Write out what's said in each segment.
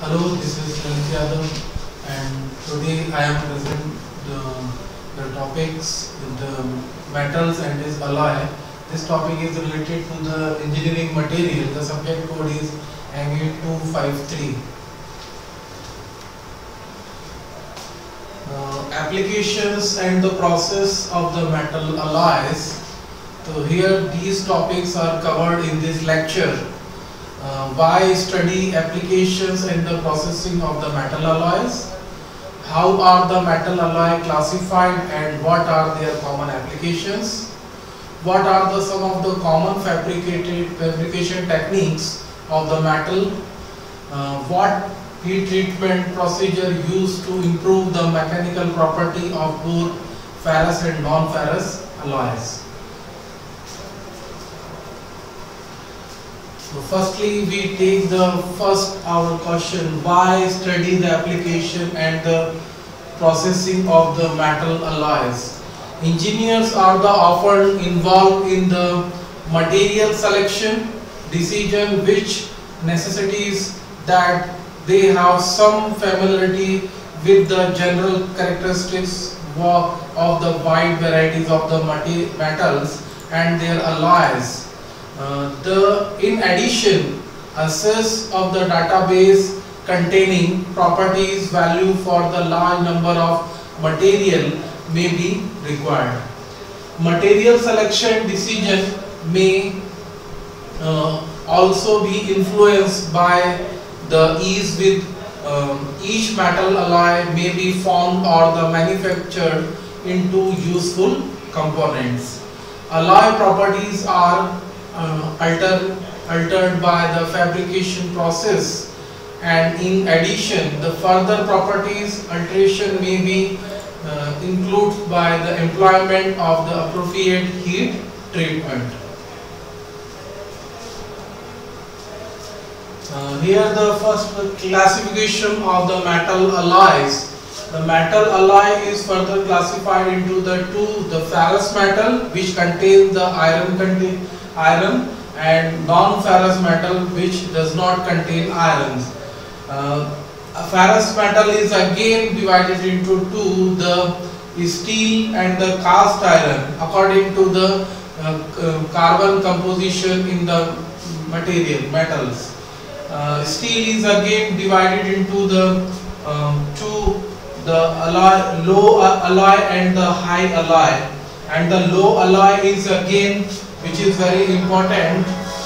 Hello, this is Lalit Yadav, and today I am presenting the topics in the metals and its alloy. This topic is related to the engineering material. The subject code is ANGI253. Applications and the process of the metal alloys. So here these topics are covered in this lecture. Why study applications and the processing of the metal alloys? How are the metal alloy classified and what are their common applications? What are some of the common fabrication techniques of the metal? What heat treatment procedure used to improve the mechanical property of both ferrous and non-ferrous alloys? So firstly, we take the our question, why study the application and the processing of the metal alloys? Engineers are often involved in the material selection decision, which necessitates that they have some familiarity with the general characteristics of the wide varieties of the metals and their alloys. In addition, access of the database containing properties value for the large number of material may be required. Material selection decision may also be influenced by the ease with each metal alloy may be formed or the manufactured into useful components. Alloy properties are altered by the fabrication process, and in addition the further properties alteration may be included by the employment of the appropriate heat treatment. Here the first classification of the metal alloys. The metal alloy is further classified into the ferrous metal, which contains the iron, and non-ferrous metal, which does not contain irons. A ferrous metal is again divided into two, the steel and the cast iron, according to the carbon composition in the metals. Steel is again divided into the low alloy and the high alloy, and the low alloy is again, which is very important.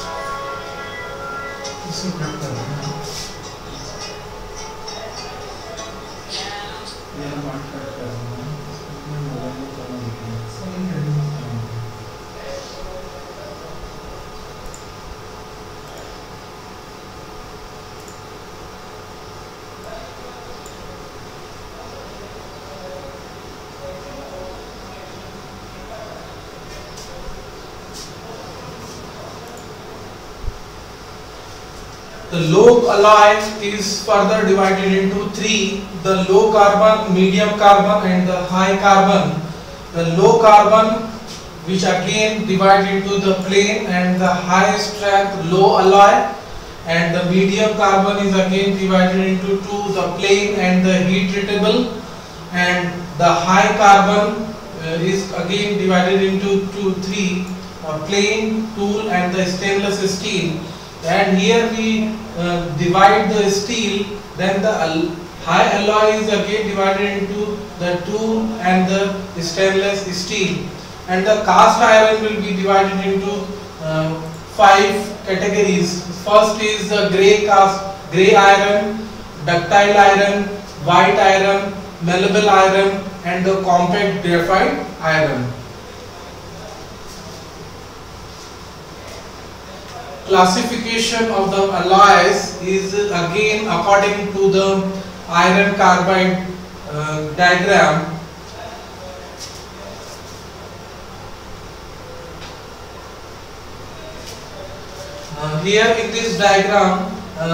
The low alloy is further divided into three: the low carbon, medium carbon and the high carbon. The low carbon, which again divided into the plain and the high strength low alloy, and the medium carbon is again divided into two, the plain and the heat treatable, and the high carbon is again divided into three, plain, tool and the stainless steel. And here we divide the steel, then the high alloy is again divided into the tool and the stainless steel, and the cast iron will be divided into 5 categories. First is the grey iron, ductile iron, white iron, malleable iron and the compact graphite iron. Classification of the alloys is again according to the iron carbide diagram. Here in this diagram,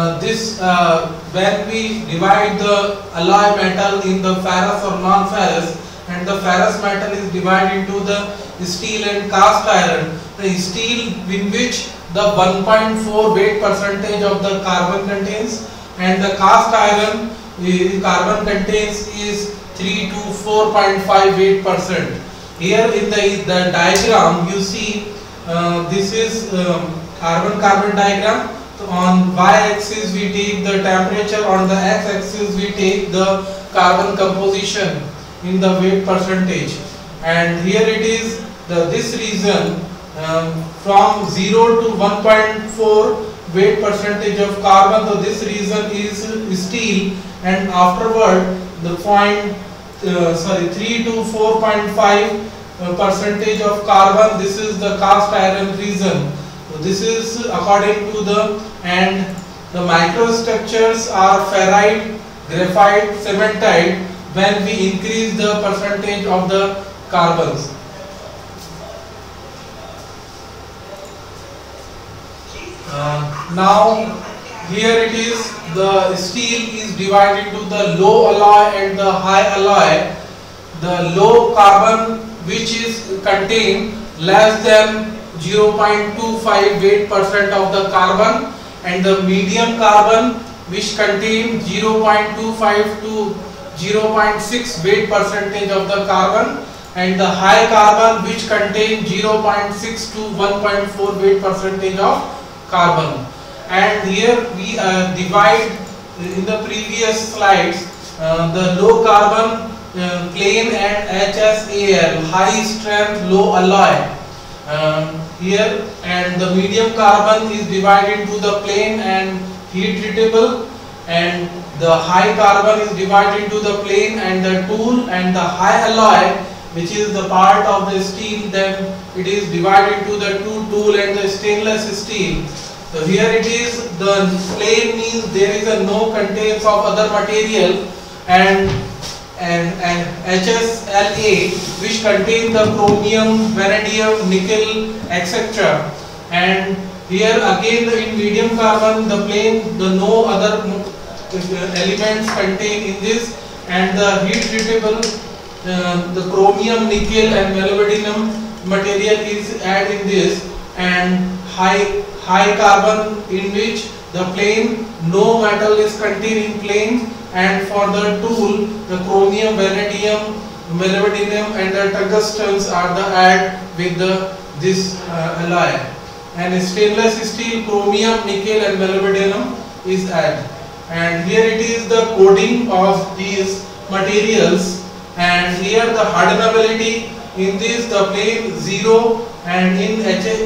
when we divide the alloy metal in the ferrous or non-ferrous, and the ferrous metal is divided into the steel and cast iron. The steel in which the 1.4 weight percentage of the carbon contains, and the cast iron carbon contains is 3 to 4.5 weight%. Here in the diagram you see this is carbon diagram. So on y-axis we take the temperature, on the x-axis we take the carbon composition in the weight percentage, and here it is this region from 0 to 1.4 weight percentage of carbon. So this region is steel, and afterward the 3 to 4.5 percentage of carbon, this is the cast iron region. So this is according to and the microstructures are ferrite, graphite, cementite when we increase the percentage of the carbons. Now here it is, the steel is divided into the low alloy and the high alloy. The low carbon, which is contained less than 0.25 weight% of the carbon, and the medium carbon which contains 0.25 to 0.6 weight% of the carbon, and the high carbon which contains 0.6 to 1.4 weight% of carbon. And here we divide in the previous slides the low carbon plain and HSAl, high strength low alloy here, and the medium carbon is divided into the plain and heat treatable, and the high carbon is divided into the plain and the tool, and the high alloy, which is the part of the steel, then it is divided into the tool and the stainless steel. So here it is, the plain means there is a no contains of other material, and HSLA which contain the chromium, vanadium, nickel, etc. And here again in medium carbon, the plain, the no other elements contained in this, and the heat treatable, the chromium, nickel and molybdenum material is added in this, and high carbon in which the plain no metal is contained in plain, and for the tool the chromium, vanadium, molybdenum and the tungstens are the add with this alloy, and stainless steel, chromium, nickel and molybdenum is add. And here it is the coding of these materials, and here the hardenability in this the plain 0, and in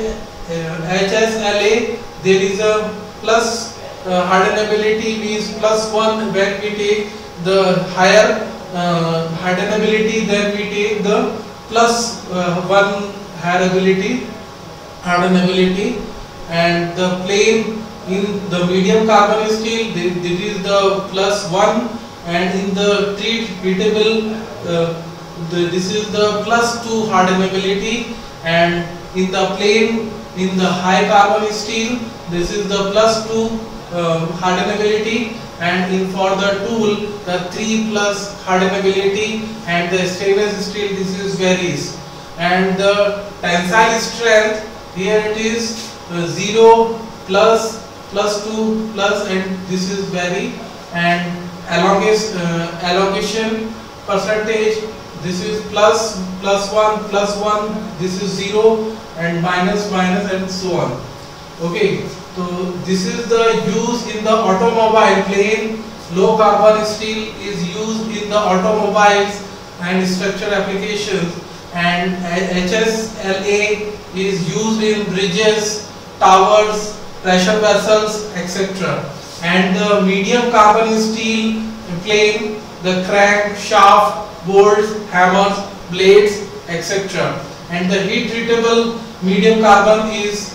HSLA there is a plus hardenability means +1 when we take the higher hardenability, then we take the +1 hardenability, and the plain in the medium carbon steel this is the +1, and in the treatable this is the +2 hardenability, and in the plain in the high carbon steel this is the +2 hardenability, and in for the tool the 3+ hardenability, and the stainless steel this is varies. And the tensile strength here it is 0 plus +2 plus, and this is vary, and elongation percentage this is +1 this is 0, and minus and so on. Okay, so this is the use in the automobile. Plain low carbon steel is used in the automobiles and structure applications, and HSLA is used in bridges, towers, pressure vessels, etc. And the medium carbon steel plain, the crank, shaft, bolts, hammers, blades, etc. And the heat treatable medium carbon is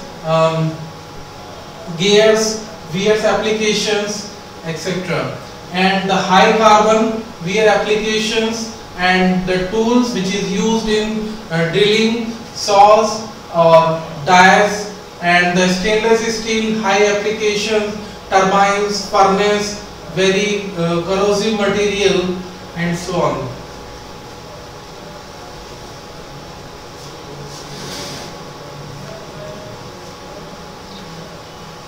gears, applications, etc. And the high carbon wear applications and the tools which is used in drilling, saws or dies, and the stainless steel high applications, turbines, furnace, very corrosive material, and so on.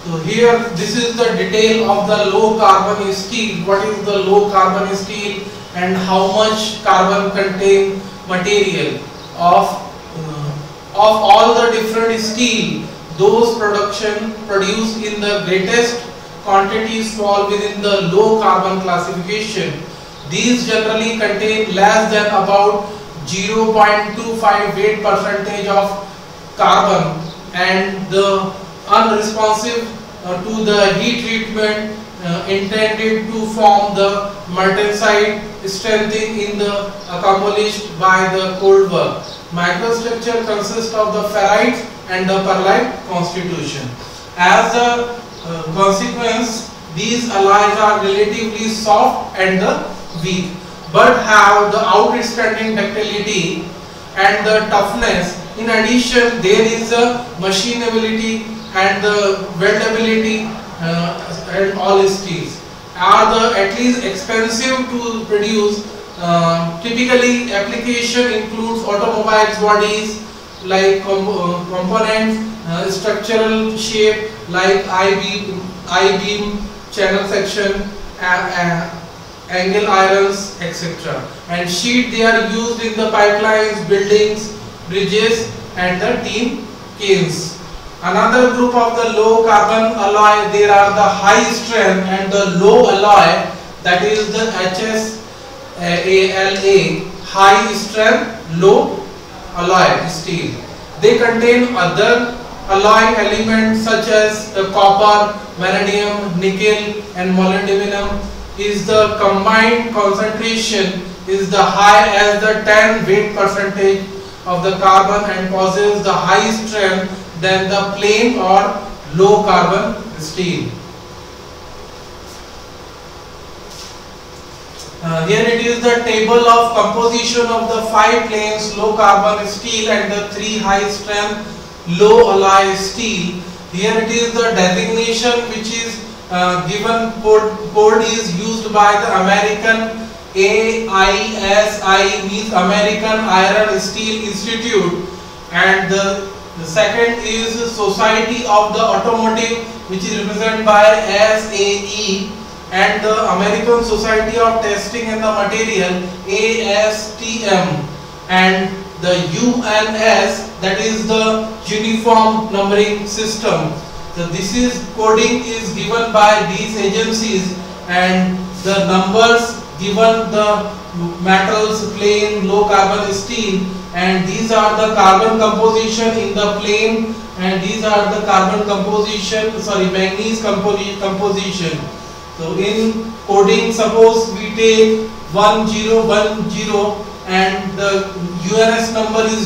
So here this is the detail of the low carbon steel. What is the low carbon steel and how much carbon contain material of all the different steel. Those production produced in the greatest quantities fall within the low carbon classification. These generally contain less than about 0.25 weight percentage of carbon and the unresponsive to the heat treatment intended to form the martensite strengthening in the accomplished by the cold work. Microstructure consists of the ferrite and the pearlite constitution. As a consequence, these alloys are relatively soft and weak, but have the outstanding ductility and the toughness. In addition, there is a machinability and the weldability and all steels are the at least expensive to produce. Typically, application includes automobiles bodies like components, structural shape like I-beam, channel section, angle irons, etc. And sheet they are used in the pipelines, buildings, bridges, and the tin canes. Another group of the low carbon alloy, there are the high strength and the low alloy, that is the HSALA, high strength low alloy steel. They contain other alloy elements such as copper, vanadium, nickel and molybdenum. Is the combined concentration is the high as the 10 weight percentage of the carbon and possesses the high strength than the plain or low carbon steel. Here it is the table of composition of the 5 planes low carbon steel and the 3 high strength low alloy steel. Here it is the designation which is given code is used by the American AISI, means American Iron Steel Institute, and the second is Society of the Automotive, which is represented by SAE, and the American Society of Testing and the Material, ASTM, and the UNS, that is the Uniform Numbering System. So this is coding is given by these agencies, and the numbers given the metals, plain, low carbon steel, and these are the carbon composition in the plain, and these are the carbon composition, manganese composition. So in coding, suppose we take 1010 and the UNS number is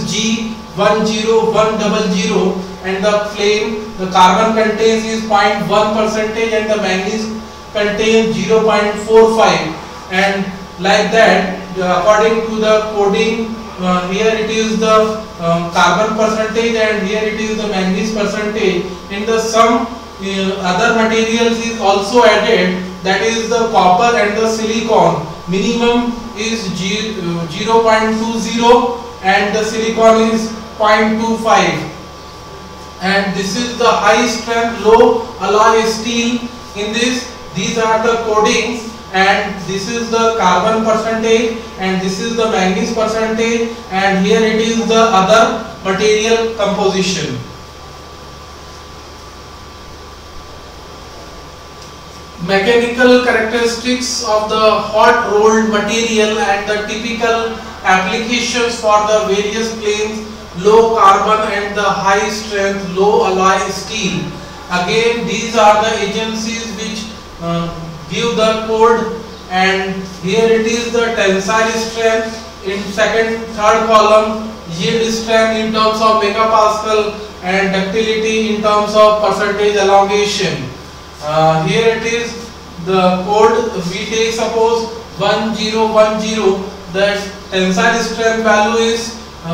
G10100, and the flame, the carbon contains is 0.1% and the manganese contains 0.45, and like that according to the coding, here it is the carbon percentage and here it is the manganese percentage. In the some other materials is also added, that is the copper and the silicon. Minimum is 0.20 and the silicon is 0.25, and this is the high strength low alloy steel. In this, these are the codings, and this is the carbon percentage and this is the manganese percentage, and here it is the other material composition. Mechanical characteristics of the hot rolled material and the typical applications for the various planes low carbon and the high strength low alloy steel. Again, these are the agencies which give the code, and here it is the tensile strength in third column, yield strength in terms of megapascal, and ductility in terms of percentage elongation. Here it is the code. We take suppose 1010, the tensile strength value is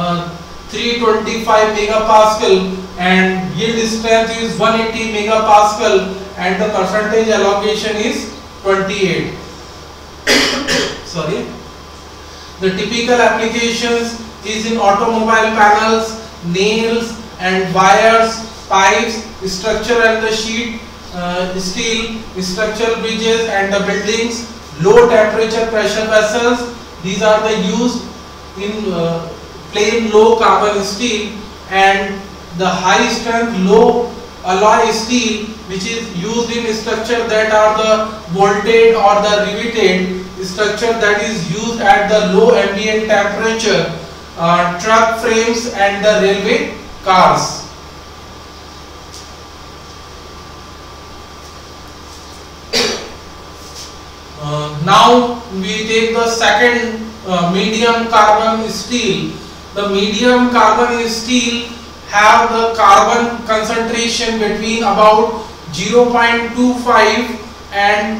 325 megapascal and yield strength is 180 megapascal and the percentage elongation is 28. Sorry. The typical applications is in automobile panels, nails and wires, pipes, structure and the sheet, steel, structural bridges and the buildings, low temperature pressure vessels. These are the used in plain low carbon steel, and the high strength low alloy steel, which is used in structure that are the bolted or the riveted structure that is used at the low ambient temperature, truck frames and the railway cars. Now we take the second medium carbon steel. The medium carbon steel have the carbon concentration between about 0.25 and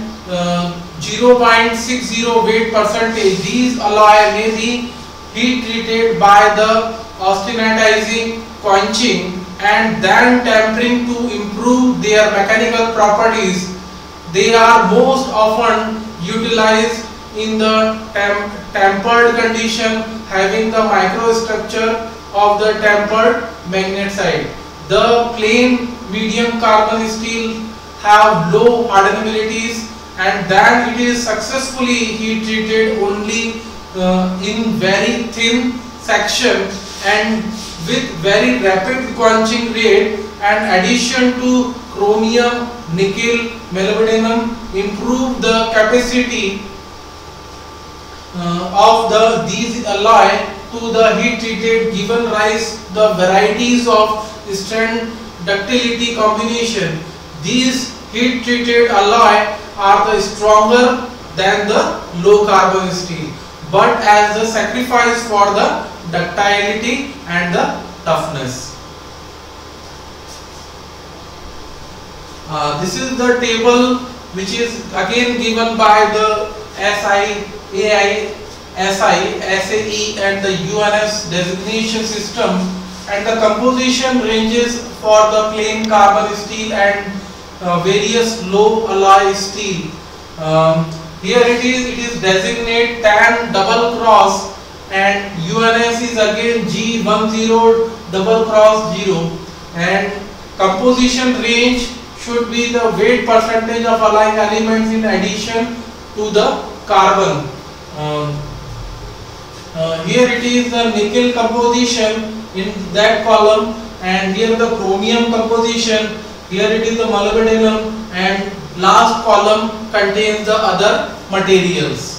0.60 weight percentage. These alloy may be heat treated by the austenitizing, quenching and then tempering to improve their mechanical properties. They are most often utilized in the tempered condition, having the microstructure of the tempered magnesite. The plain medium carbon steel have low hardenabilities, and then it is successfully heat treated only in very thin section and with very rapid quenching rate, and addition to chromium, nickel, molybdenum improve the capacity of these alloy to the heat treated, given rise the varieties of strength ductility combination. These heat treated alloy are the stronger than the low carbon steel, but as the sacrifice for the ductility and the toughness. This is the table which is again given by the SI, AI, SI, SAE and the UNS designation system, and the composition ranges for the plain carbon steel and various low alloy steel. Here it is designate tan double cross, and UNS is again G10 double cross 0, and composition range should be the weight percentage of alloying elements in addition to the carbon. Here it is the nickel composition in that column, and here the chromium composition, here it is the molybdenum, and last column contains the other materials.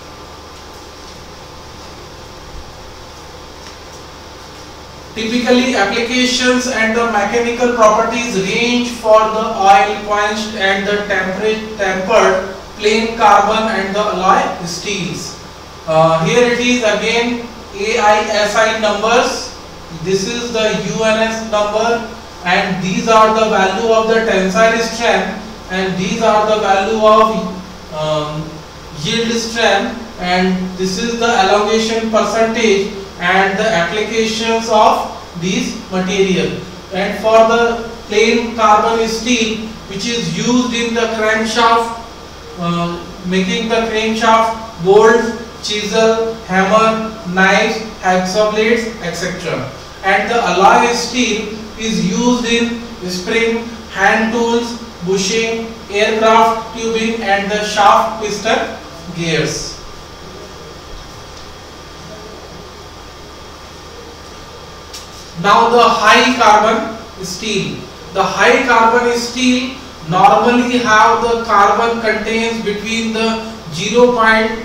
Typically, applications and the mechanical properties range for the oil quenched and the tempered plain carbon and the alloy steels. Here it is again AISI numbers. This is the UNS number, and these are the value of the tensile strength, and these are the value of yield strength, and this is the elongation percentage and the applications of these material. And for the plain carbon steel, which is used in the crankshaft, making the crankshaft, bolt, chisel, hammer, knives, hacksaw blades, etc. And the alloy steel is used in spring, hand tools, bushing, aircraft tubing and the shaft piston gears. Now the high carbon steel. The high carbon steel normally have the carbon contains between the 0.60,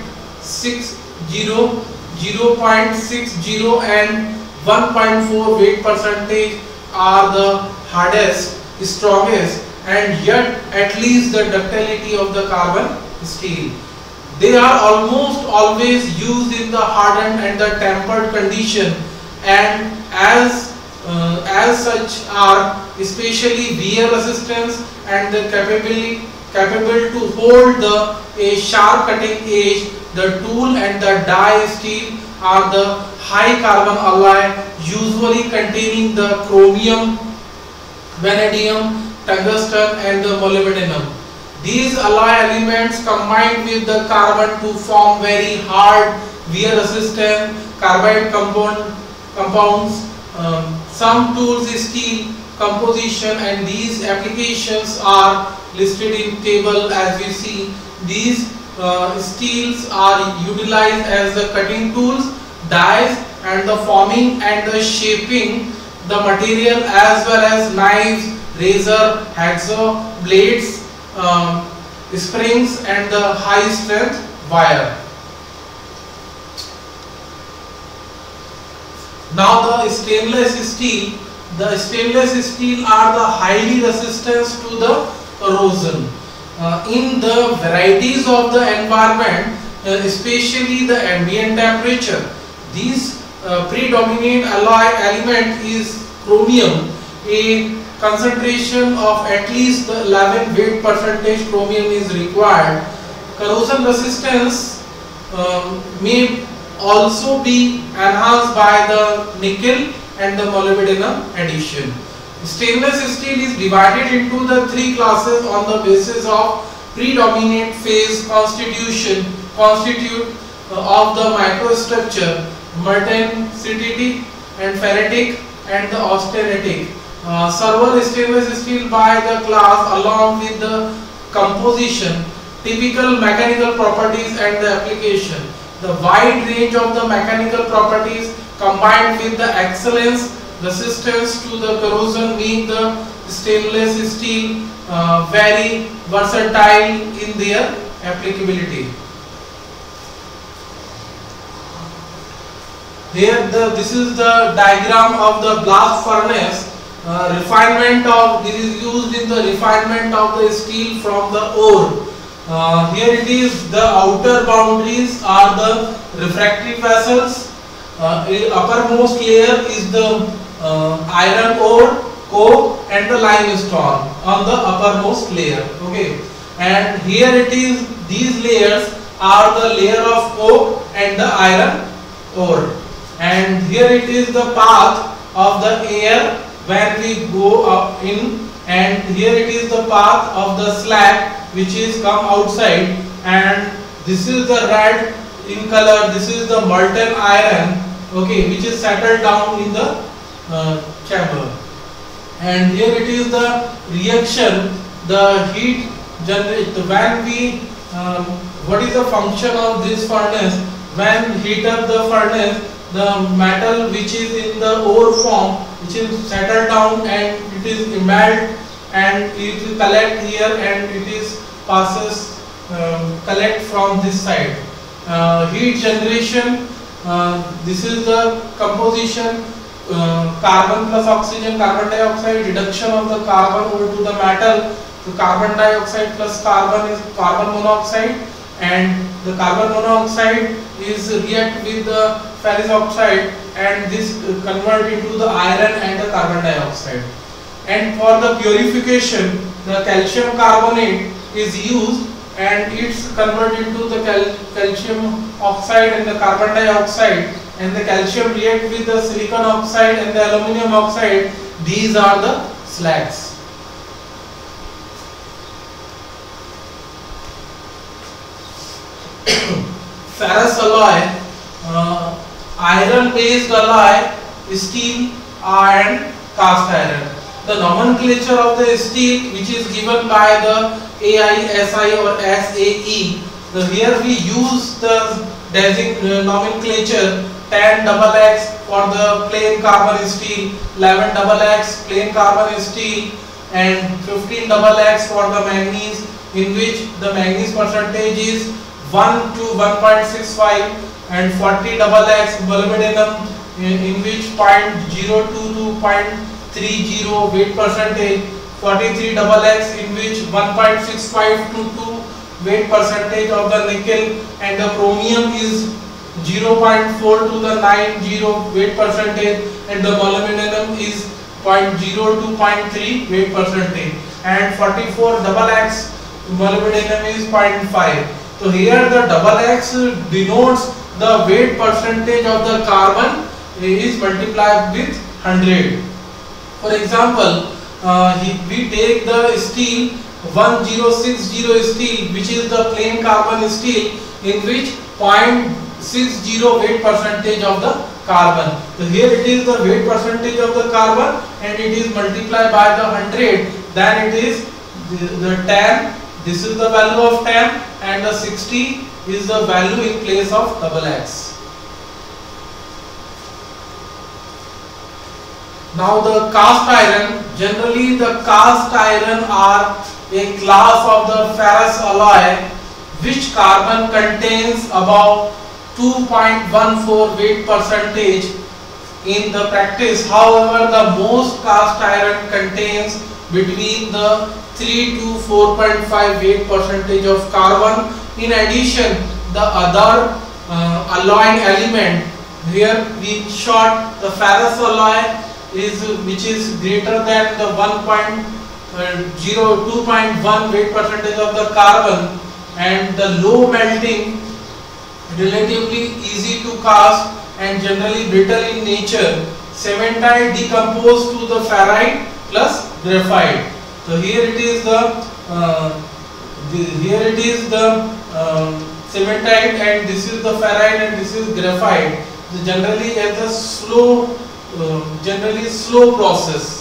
0.60 and 1.4 weight percentage are the hardest, strongest, and yet at least the ductility of the carbon steel. They are almost always used in the hardened and the tempered condition, and as such are especially wear resistance and the capable to hold a sharp cutting edge. The tool and the die steel are the high carbon alloy, usually containing the chromium, vanadium, tungsten and the molybdenum. These alloy elements combined with the carbon to form very hard, wear resistant carbide compounds. Some tools steel composition, and these applications are listed in table. As we see, these steels are utilized as the cutting tools, dies, and the forming and the shaping the material, as well as knives, razor, hacksaw, blades, springs, and the high strength wire. Now the stainless steel. The stainless steel are the highly resistant to the corrosion. In the varieties of the environment, especially the ambient temperature, these predominant alloy element is chromium. A concentration of at least 11 weight percentage chromium is required. Corrosion resistance may also be enhanced by the nickel and the molybdenum addition. Stainless steel is divided into the three classes on the basis of predominant phase constitute of the microstructure: martensitic and ferritic and the austenitic. Several stainless steel by the class along with the composition, typical mechanical properties and the application. The wide range of the mechanical properties combined with the excellence resistance to the corrosion make the stainless steel very versatile in their applicability. Here this is the diagram of the blast furnace. This is used in the refinement of the steel from the ore. Here it is, the outer boundaries are the refractory vessels. Uppermost layer is the iron ore, coke, and the limestone on the uppermost layer. Okay, and here it is, these layers are the layer of coke and the iron ore, and here it is the path of the air when we go up in, and here it is the path of the slag which is come outside, and this is the red in color, this is the molten iron, okay, which is settled down in the chamber. And here it is the reaction, the heat generated when we what is the function of this furnace? When heat up the furnace, the metal which is in the ore form, which is settled down and it is melt, and it will collect here and it is passes collect from this side. Heat generation, this is the composition, carbon plus oxygen, carbon dioxide, reduction of the carbon over to the metal. So carbon dioxide plus carbon is carbon monoxide, and the carbon monoxide is react with the ferrous oxide, and this convert into the iron and the carbon dioxide. And for the purification, the calcium carbonate is used, and it's converted into the calcium oxide and the carbon dioxide, and the calcium react with the silicon oxide and the aluminum oxide. These are the slags. Ferrous alloy, iron based alloy, steel, and cast iron. The nomenclature of the steel which is given by the AISI or SAE. Here we use the nomenclature 10XX for the plain carbon steel, 11XX plain carbon steel, and 15XX for the manganese, in which the manganese percentage is 1 to 1.65, and 40XX molybdenum, in which 0.02 to 0.30 weight percentage, 43XX in which 1.65 to 2 weight percentage of the nickel, and the chromium is 0.4 to the 90 weight percentage, and the molybdenum is 0.0 to 0.3 weight percentage, and 44XX molybdenum is 0.5. So here the XX denotes the weight percentage of the carbon is multiplied with 100. For example, we take the steel 1060 steel, which is the plain carbon steel, in which 0.60 weight percentage of the carbon. So here it is the weight percentage of the carbon and it is multiplied by the 100, then it is the 10, this is the value of 10 and the 60 is the value in place of double X. Now the cast iron, generally the cast iron are a class of the ferrous alloy which carbon contains about 2.14 weight percentage in the practice. However, the most cast iron contains between the 3 to 4.5 weight percentage of carbon. In addition, the other alloying element, here in short the ferrous alloy is which is greater than the 2.1 weight percentage of the carbon, and the low melting, relatively easy to cast and generally brittle in nature. Cementite decomposed to the ferrite plus graphite. So here it is the cementite and this is the ferrite and this is graphite. So generally as a slow process.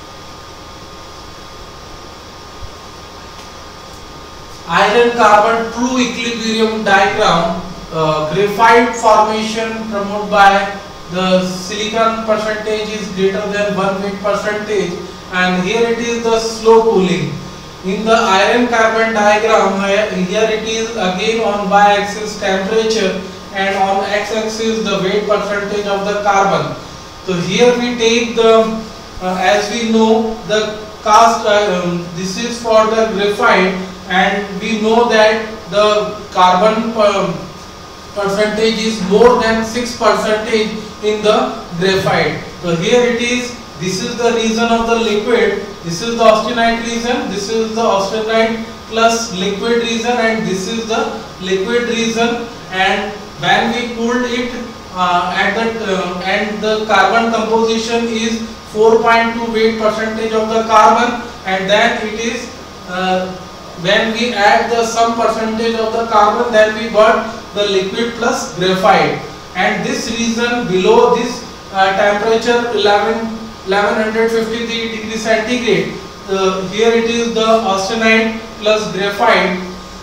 Iron carbon true equilibrium diagram, graphite formation promoted by the silicon percentage is greater than 1 weight percentage, and here it is the slow cooling. In the iron carbon diagram, here it is again on y-axis temperature and on x-axis the weight percentage of the carbon. So here we take the, as we know the cast, this is for the graphite, and we know that the carbon percentage is more than 6% in the graphite. So here it is, this is the region of the liquid, this is the austenite region, this is the austenite plus liquid region, and this is the liquid region, and when we cooled it and the carbon composition is 4.2 weight percentage of the carbon, and then it is when we add the some percentage of the carbon, then we got the liquid plus graphite, and this region below this temperature 1153 degrees centigrade, here it is the austenite plus graphite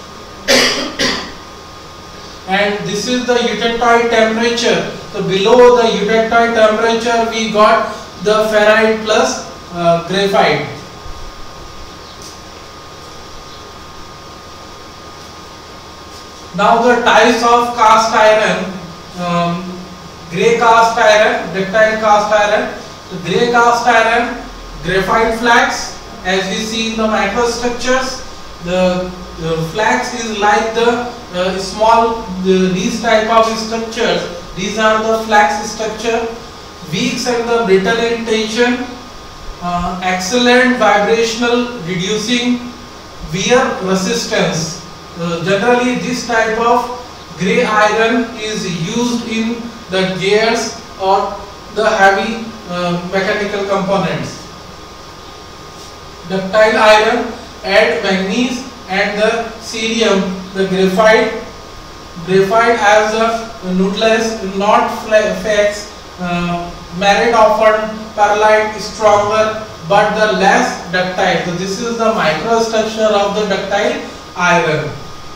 and this is the eutectoid temperature. So below the eutectoid temperature we got the ferrite plus graphite. Now the types of cast iron, grey cast iron, ductile cast iron. The grey cast iron, graphite flax, as we see in the microstructures. The flax is like the these type of structures. These are the flax structure. Weak and the brittle in tension, excellent vibrational, reducing wear resistance. Generally this type of grey iron is used in the gears or the heavy mechanical components. Ductile iron, add manganese and the cerium. The graphite as a nucleus, not flex, merit often perlite, stronger but the less ductile. So this is the microstructure of the ductile iron.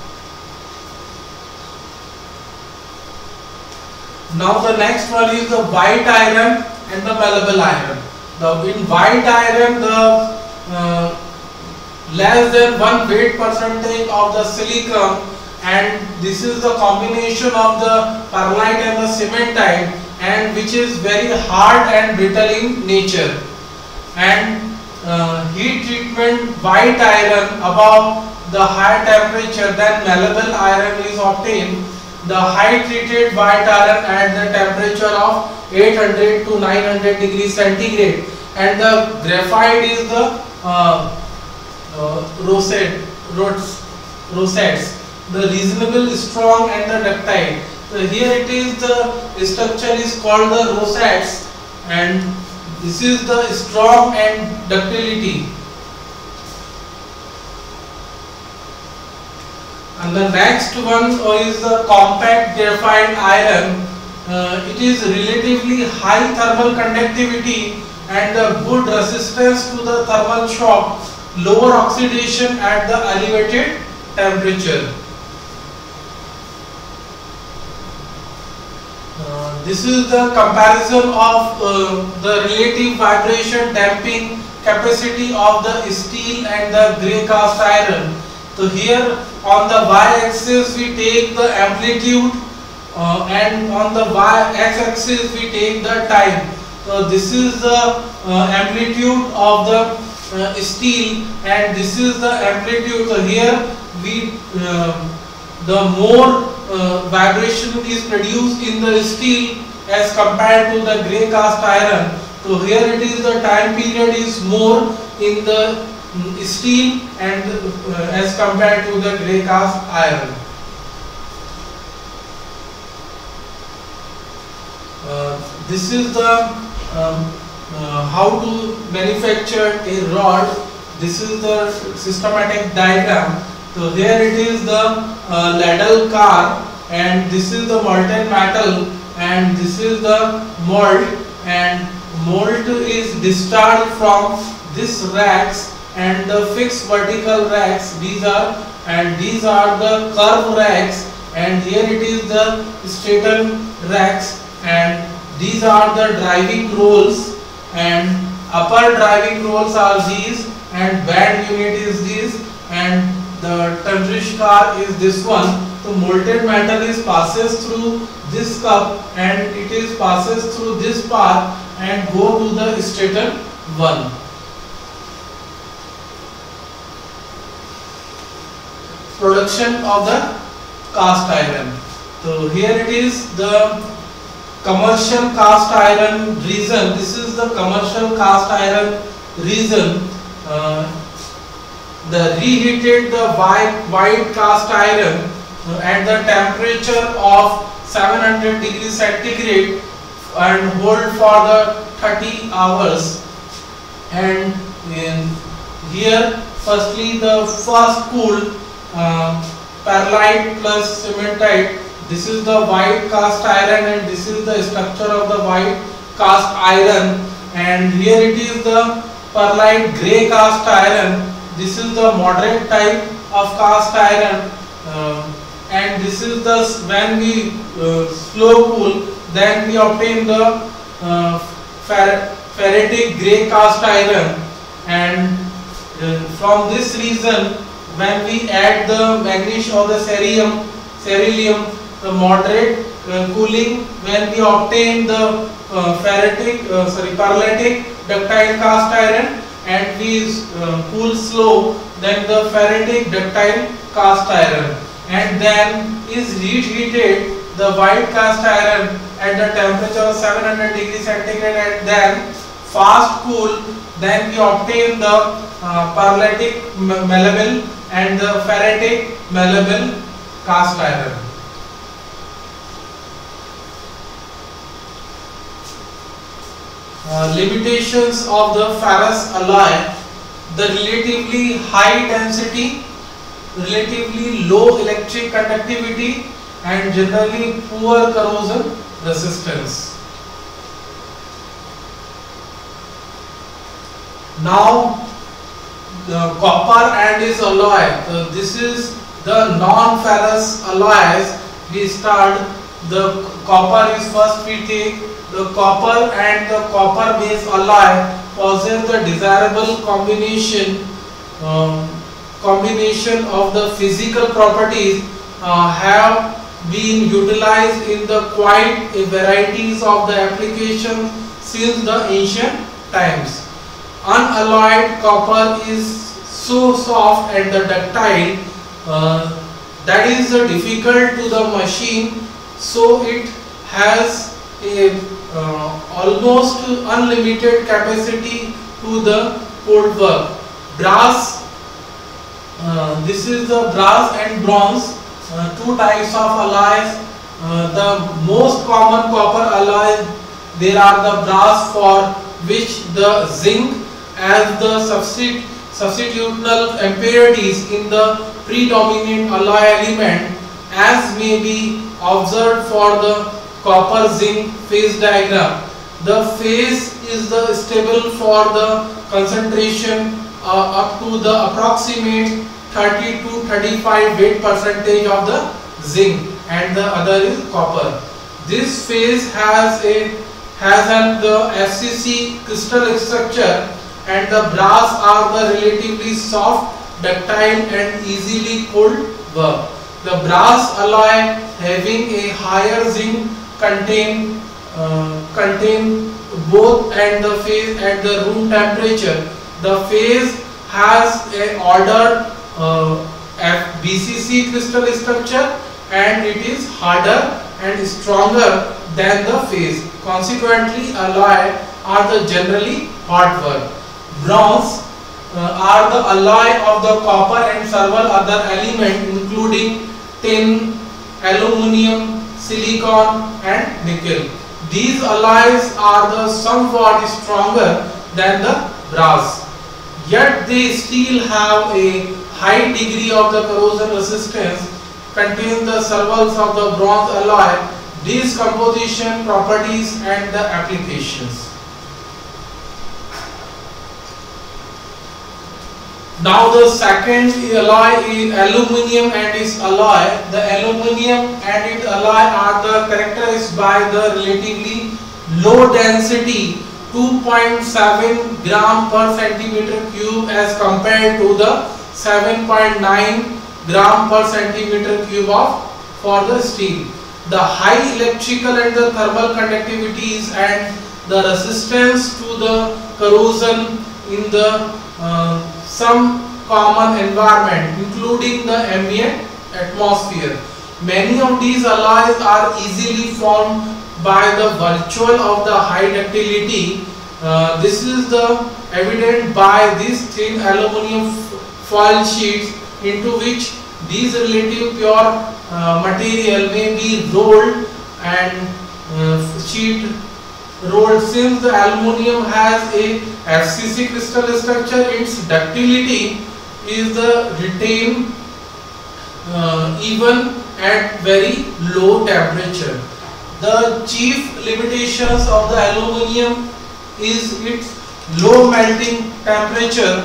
Now the next one is the white iron and the malleable iron. In white iron, the less than 1 weight percentage of the silicon, and this is the combination of the perlite and the cementite, and which is very hard and brittle in nature. And heat treatment white iron above the high temperature, then malleable iron is obtained. The high treated white iron at the temperature of 800 to 900 degrees centigrade, and the graphite is the rosettes, the reasonable strong and the ductile. So here it is, the structure is called the rosettes, and this is the strong and ductility. And the next one is the compact graphite iron. it is relatively high thermal conductivity and good resistance to the thermal shock, lower oxidation at the elevated temperature. This is the comparison of the relative vibration damping capacity of the steel and the grey cast iron. So here on the y-axis we take the amplitude and on the x-axis we take the time. So this is the amplitude of the steel and this is the amplitude. So here we the more vibration is produced in the steel as compared to the grey cast iron. So here it is the time period is more in the steel and as compared to the grey cast iron. This is the how to manufacture a rod. This is the systematic diagram. So here it is the ladle car and this is the molten metal and this is the mold, and mold is discharged from this racks and the fixed vertical racks. These are the curve racks, and here it is the straighten racks, and these are the driving rolls, and upper driving rolls are these and band unit is this, and the Tantrish car is this one. So molten metal is passes through this cup and it is passes through this path and go to the straighten one. Production of the cast iron. So here it is the commercial cast iron region. This is the commercial cast iron region. The reheated the white cast iron at the temperature of 700 degrees centigrade and hold for the 30 hours. And here firstly the first cool perlite plus cementite. This is the white cast iron and this is the structure of the white cast iron, and here it is the perlite grey cast iron. This is the moderate type of cast iron, and this is the when we slow cool, then we obtain the ferritic grey cast iron, and from this reason when we add the magnesium or the ceruleum, the moderate cooling, when we obtain the perlitic ductile cast iron, and we cool slow, then the ferritic ductile cast iron, and then is reheated the white cast iron at the temperature of 700 degrees centigrade, and then fast cool, then we obtain the perlitic malleable and the ferritic malleable cast iron. Limitations of the ferrous alloy: the relatively high density, relatively low electric conductivity, and generally poor corrosion resistance. Now the copper and its alloy. So this is the non-ferrous alloys. We start the copper is first we take the copper, and the copper based alloy possess the desirable combination of the physical properties have been utilized in the quite a varieties of the applications since the ancient times. Unalloyed copper is so soft and the ductile that is difficult to the machine, so it has a almost unlimited capacity to the cold work. Brass, this is the brass and bronze, two types of alloys. The most common copper alloy, there are the brass, for which the zinc as the substitutional impurities in the predominant alloy element, as may be observed for the copper zinc phase diagram. The phase is the stable for the concentration up to the approximate 30 to 35 weight percentage of the zinc, and the other is copper. This phase has the FCC crystal structure, and the brass are the relatively soft, ductile and easily cooled work. The brass alloy having a higher zinc contain both and the phase at the room temperature. The phase has a ordered BCC crystal structure, and it is harder and stronger than the phase. Consequently, alloy are the generally hot work. Bronze are the alloy of the copper and several other elements including tin, aluminium, silicon and nickel. These alloys are the somewhat stronger than the brass, yet they still have a high degree of the corrosion resistance. Contain the servals of the bronze alloy, these composition properties and the applications. Now the second alloy is aluminium and its alloy. The aluminium and its alloy are the characterized by the relatively low density 2.7 gram per centimeter cube as compared to the 7.9 gram per centimeter cube for the steel. The high electrical and the thermal conductivities and the resistance to the corrosion in the some common environment including the ambient atmosphere. Many of these alloys are easily formed by the virtue of the high ductility. This is the evident by these thin aluminium foil sheets into which these relative pure material may be rolled and sheet rolled. Since the aluminium has a FCC crystal structure, its ductility is the retained even at very low temperature. The chief limitations of the aluminium is its low melting temperature,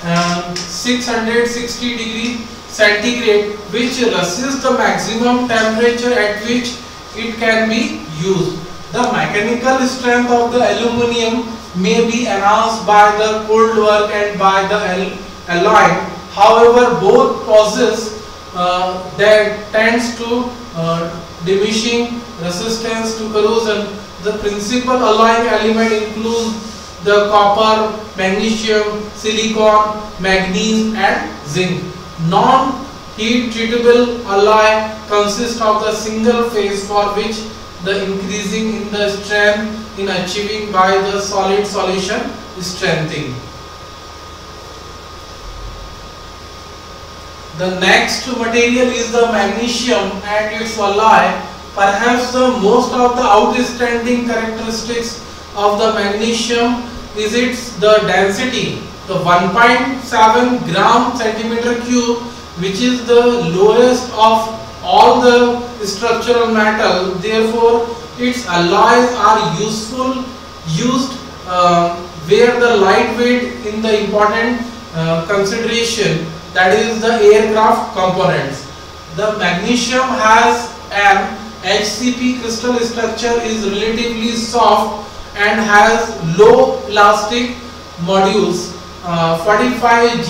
660 degree centigrade, which resists the maximum temperature at which it can be used. The mechanical strength of the aluminium may be enhanced by the cold work and by the alloy. However, both possess that tends to diminishing resistance to corrosion. The principal alloying element includes the copper, magnesium, silicon, manganese and zinc. Non-heat treatable alloy consists of the single phase for which the increasing in the strength in achieving by the solid solution strengthening. The next material is the magnesium and its alloy. Perhaps the most of the outstanding characteristics of the magnesium is the density, the 1.7 gram centimeter cube, which is the lowest of all the structural metal. Therefore, its alloys are used where the lightweight in the important consideration, that is the aircraft components. The magnesium has an HCP crystal structure, is relatively soft and has low plastic modules, 45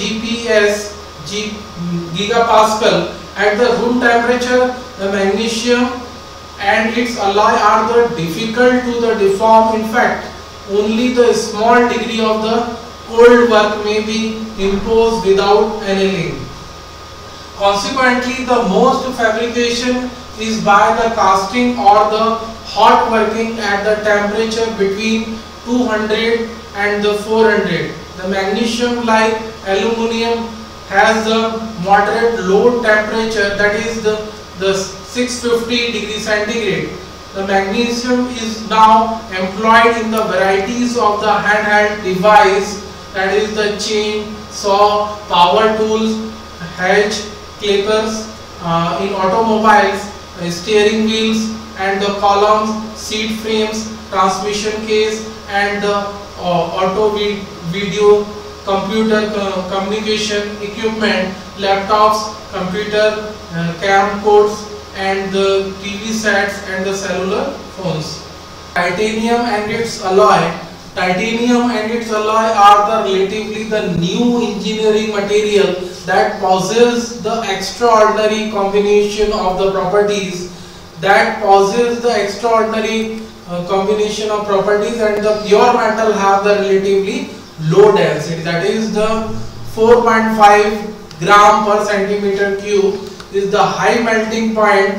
gigapascal. At the room temperature, the magnesium and its alloy are difficult to deform. In fact, only the small degree of the cold work may be imposed without annealing. Consequently, the most fabrication is by the casting or the hot working at the temperature between 200 and the 400. The magnesium, like aluminium, has the moderate low temperature, that is the 650 degree centigrade. The magnesium is now employed in the varieties of the handheld device, that is the chain, saw, power tools, hedge clippers, in automobiles, steering wheels and the columns, seat frames, transmission case, and the auto video, computer communication equipment, laptops, computer camcorders, and the TV sets and the cellular phones. Titanium and its alloy. Titanium and its alloy are the relatively the new engineering material that possess the extraordinary combination of the properties combination of properties, and the pure metal have the relatively low density, that is the 4.5 gram per centimeter cube is the high melting point,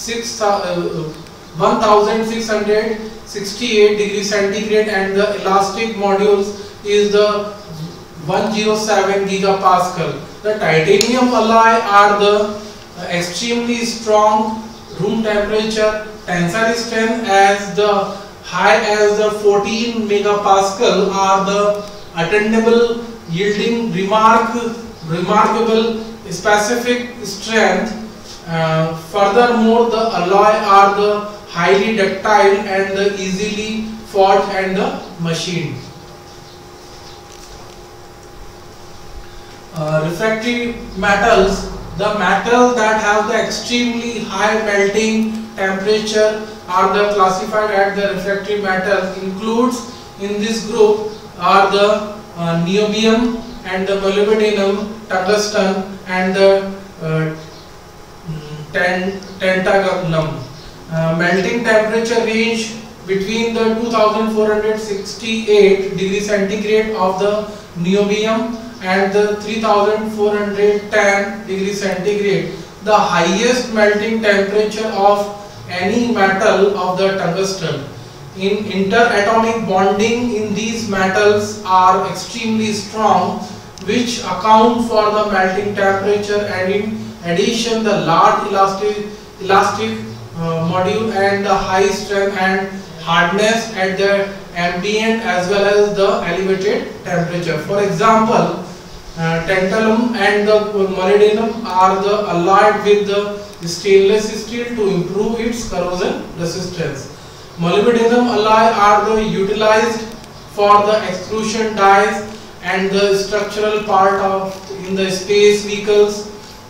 1668 degrees centigrade, and the elastic modules is the 107 gigapascal. The titanium alloy are the extremely strong room temperature, tensile strength as the high as the 14 megapascal are the attainable, yielding remarkable specific strength. Furthermore, the alloy are the highly ductile and the easily forged and the machined. Refractory metals, the metals that have the extremely high melting temperature are the classified as the refractory metals. Includes in this group are the niobium and the molybdenum, tungsten, and the tantalum. Melting temperature range between the 2468 degrees centigrade of the niobium and the 3410 degrees centigrade. The highest melting temperature of any metal of the tungsten. In interatomic bonding in these metals are extremely strong, which account for the melting temperature, and in addition the large elastic module and the high strength and hardness at the ambient as well as the elevated temperature. For example, tantalum and the molybdenum are the alloyed with the stainless steel to improve its corrosion resistance. Molybdenum alloy are the utilized for the extrusion dies and the structural part of in the space vehicles,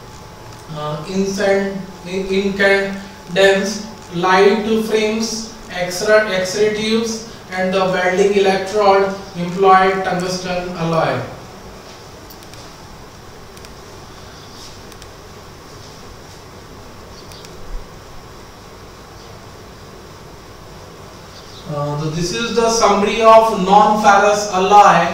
incandescent light frames, X-ray tubes, and the welding electrode employed tungsten alloy. This is the summary of non-ferrous alloy.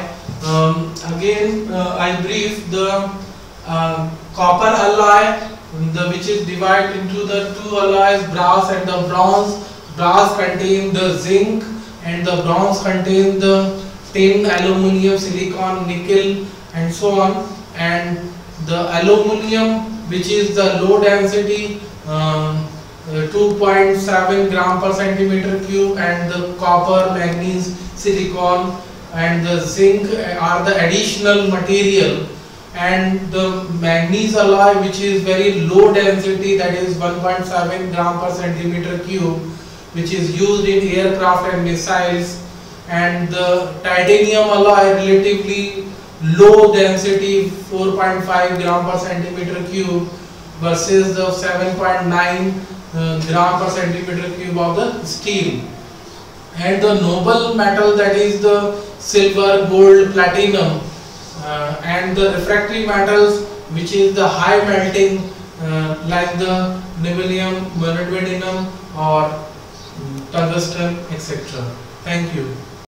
I brief the copper alloy, which is divided into the two alloys, brass and the bronze. Brass contains the zinc and the bronze contains the tin, aluminium, silicon, nickel, and so on. And the aluminium, which is the low density, 2.7 gram per centimeter cube, and the copper, manganese, silicon, and the zinc are the additional material, and the manganese alloy, which is very low density, that is 1.7 gram per centimeter cube, which is used in aircraft and missiles, and the titanium alloy relatively low density 4.5 gram per centimeter cube versus the 7.9 gram per centimeter cube of the steel. And the noble metal, that is the silver, gold, platinum, and the refractory metals, which is the high melting like the niobium, molybdenum, or tungsten, etc. Thank you.